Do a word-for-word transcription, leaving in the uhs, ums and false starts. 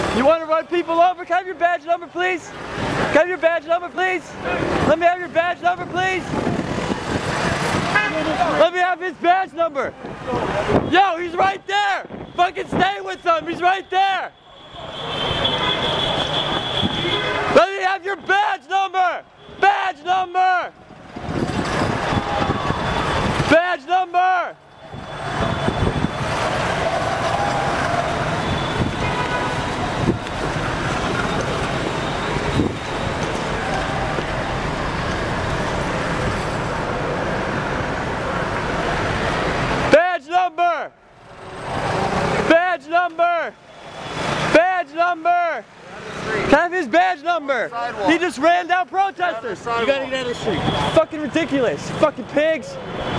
You want to run people over? Can I have your badge number, please? Can I have your badge number, please? Let me have your badge number, please. Let me have his badge number. Yo, he's right there. Fucking stay with him. He's right there. Let me have your badge number. Badge number. Badge number. Badge number! Badge number! Badge number! Can I have his badge number? He just ran down protesters! You gotta get out of the street. Fucking ridiculous. Fucking pigs.